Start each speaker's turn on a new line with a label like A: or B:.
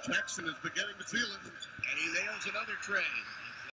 A: Jackson is beginning to feel it.
B: And he nails another trade.